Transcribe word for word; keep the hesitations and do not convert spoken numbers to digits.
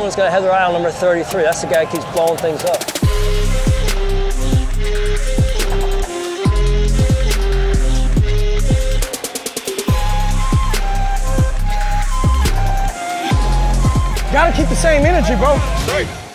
everyone's got to have their eye on number thirty-three. That's the guy who keeps blowing things up. Gotta keep the same energy, bro. Straight.